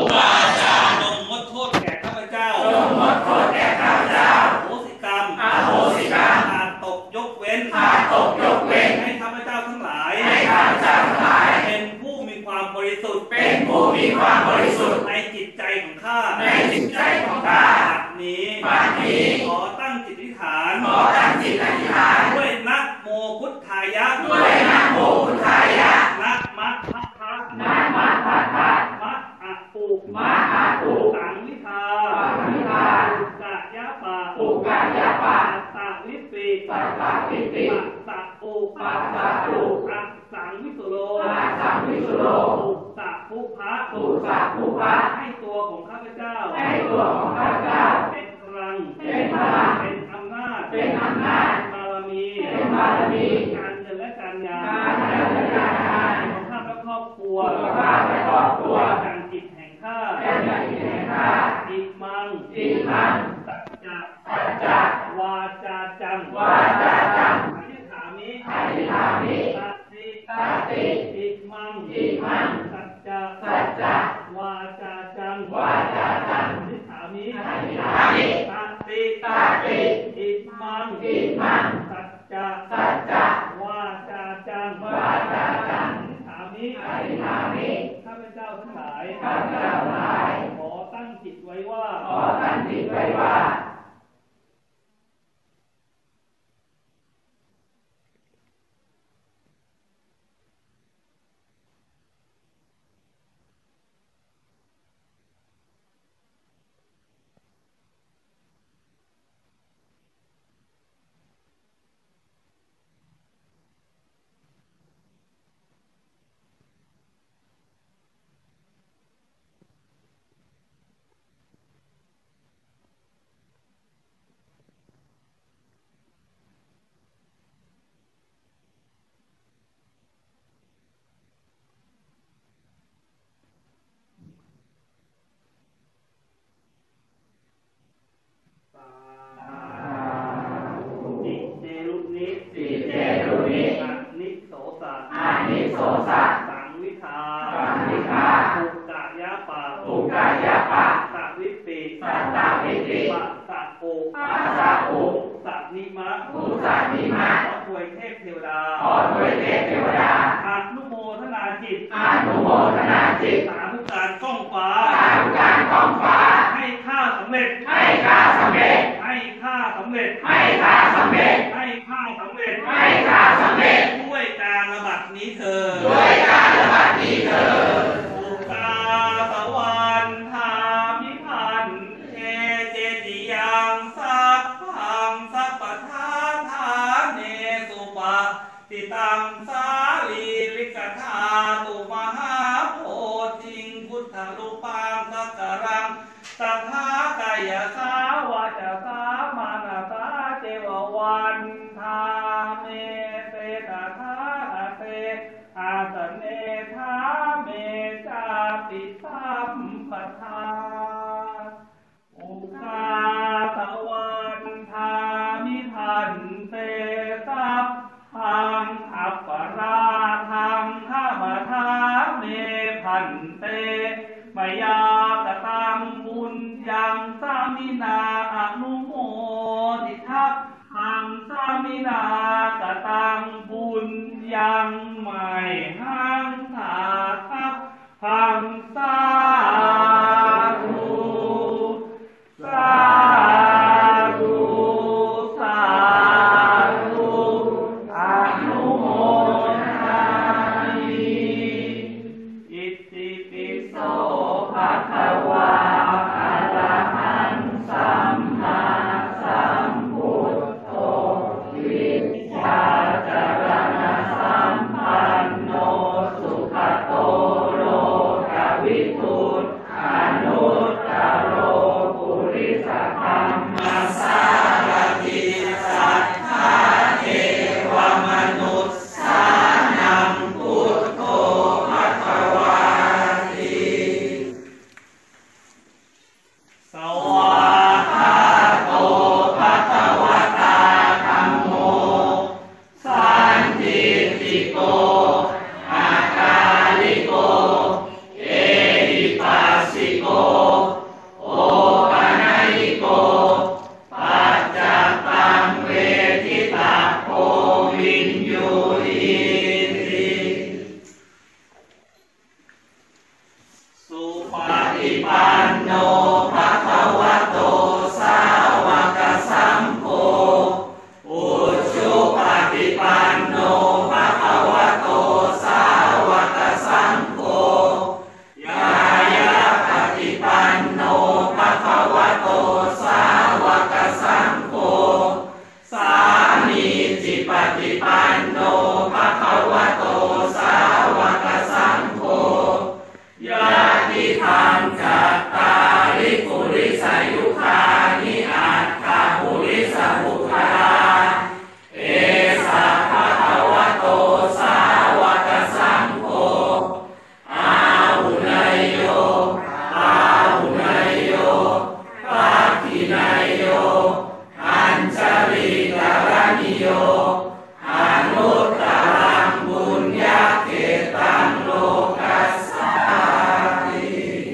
บาอาจารย์จงงดโทษแก่ข้าพเจ้าจงงดโทษแก่ข้าพเจ้าโหสิกรรมอโหสิกรรมอาจตกยกเว้นให้ข้าพเจ้าทั้งหลายเป็นผู้มีความบริสุทธิ์ในจิตใจของข้าบัดนี้ขอตั้งจิตอธิษฐานด้วยนะโมพุทธายะนะมะพะทะมะอะปุสังวิทาอุกะยะปะตะวิปิปัสสะอุอัสสังวิสุโลอุสะภุภะให้ตัวของข้าพเจ้าเป็นพลังเป็นอำนาจบารมีการเงินและการงานของข้าและครอบครัวการจิตแห่งข้าอิมังสัจจะวาจาจังอธิษฐามิตัสสิอิมังสัจจะวาจาจังอธิษฐามิตัสสิอิมังสัจจะวาจาจังอธิษฐามิข้าพเจ้าทั้งหลายขอตั้งจิตไว้ว่าสังวิทาอุกะยะปะตะวิปิปัสสะอุสัตนิมะขอถวายเทพเทวดาอนุโมทนาจิตสาธุการก้องฟ้าให้ข้าสำเร็จด้วยการระบัดนี้เถิดอุกาสวรรธามิพันธ์เทเจติยังสัพพังสัพพทาธาเนสุปะติตังสาลีลิกธาตุมหาโพธิงพุทธรูปังสักการังสัทธากายสาวาจาสามานาสาเจววันธาเมเตตาธาเตอาสเนธาเมจาติสัมปทาอุกาสวรรธามิพันเตสัพพังอัปปราทังข้ามาธาเมพันเตมายากตังบุญยังสามินาอนุโมทิทัพหังสามินากตังบุญยังไม่หังสาทัพหังสาธุสาธุอนุโมทนามิอิติปิโสภะคะวาอะระหังสัมมาสัมพุทโธวิชชาจารณะสัมปันโนสุขโตโลกวิทูตอนุตตโรปุริสธัมมัสสารถิสัทธาเทวมนุสสานังพุทโธภควาติสวากขาโตภควตาธัมโมสันทิฏฐิโกอากาลิโกเอหิฏิปันโนภะคะวะโตสาวกสังโฆอุชุปฏิปันโนภะคะวะโตสาวกสังโฆยายะปฏิปันโนภะคะวะโตสาวกสังโฆสามีจิปฏิปันโนภะคะวะโตสาวกสังโฆยะติธรรมจัตตาริปุริสยุคานิอัตถะปุริสบุคคลาเอสะภะคะวะโตสาวกสังโฆอาหุเนยโยอาหุเนยโยปาทิเนยโยอัญชลีกรณิโยอนุตตรังบุญญาเขตังโลกัสสาติ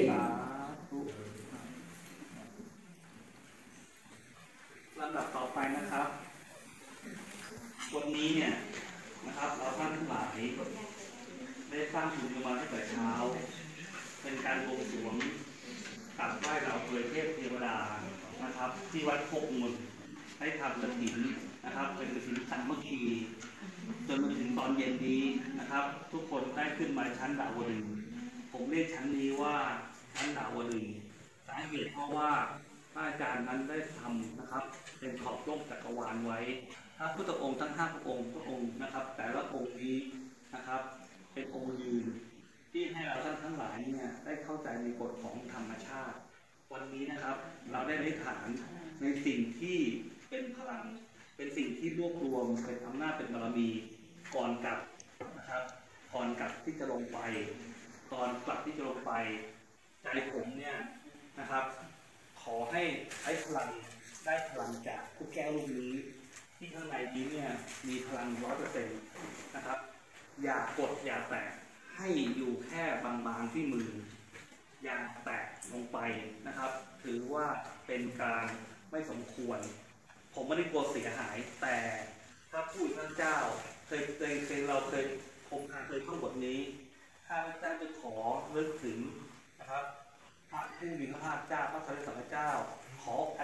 ลำดับต่อไปนะครับวันนี้เนี่ยนะครับเราท่านทั้งหลายได้สร้างบุญกันมาตั้งแต่เช้าเป็นการบวงสรวงกราบไหว้เราเผยเทพเทวดานะครับที่วัดโคกมนให้ทำกฐินนะครับเป็นกฐินสามัคคีจนมาถึงตอนเย็นนี้นะครับทุกคนได้ขึ้นมาชั้นดาวดึงส์ผมเรียกชั้นนี้ว่าชั้นดาวดึงส์สาเหตุเพราะว่าพระอาจารย์นั้นได้ทำนะครับเป็นขอบโลกจักรวาลไว้พระพุทธองค์ทั้ง5พระองค์นะครับแต่ละองค์นี้นะครับเป็นองค์ยืนที่ให้เราท่านทั้งหลายเนี่ยได้เข้าใจในกฎของธรรมชาติวันนี้นะครับเราได้อธิษฐานในสิ่งที่เป็นพลังเป็นสิ่งที่รวบรวมเป็นอำนาจเป็นบารมีก่อนกลับนะครับก่อนกลับที่จะลงไปก่อนกลับที่จะลงไปใจผมเนี่ยนะครับขอให้ใช้พลังได้พลังจากทุกแก้วลูกนี้ที่ข้างในนี้เนี่ยมีพลัง 100% นะครับอย่ากดอย่าแตะให้อยู่แค่บางๆที่มืออย่าแตะลงไปนะครับถือว่าเป็นการไม่สมควรผมไม่ได้กลัวเสียหายแต่ถ้าผู้ท่านเจ้าเราเคยผมเคยท่องบทนี้ข้าพเจ้าจะขอนึกถึงนะครับพระผู้มีพระภาคเจ้าพระสัมมาสัมพุทธเจ้าขออัน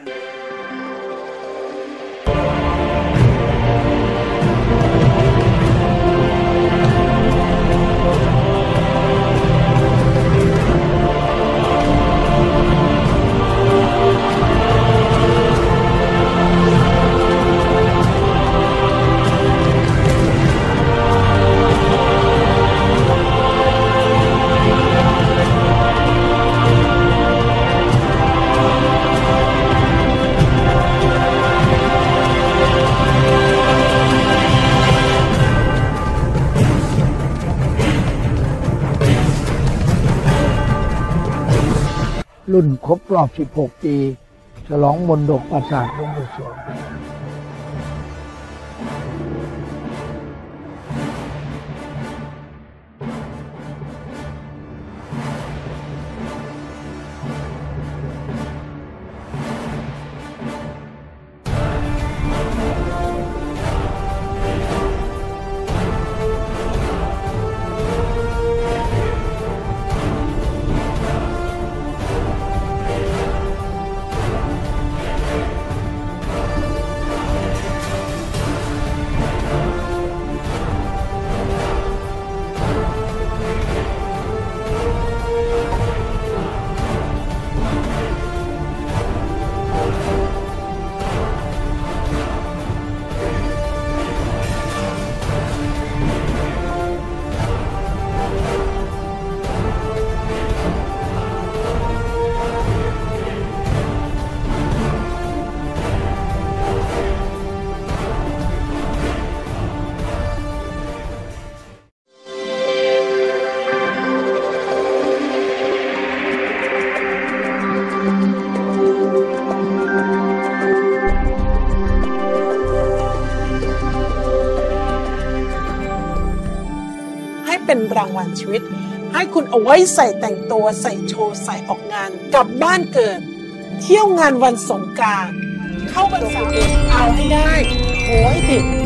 รุ่นครบรอบ 16 ปีฉลองมนดบปราสาทหลวงปู่สวงเป็นรางวัลชีวิตให้คุณเอาไว้ใส่แต่งตัวใส่โชว์ใส่ออกงานกลับบ้านเกิดเที่ยวงานวันสงกรานต์เข้าพรรษาเอาให้ได้โหยติด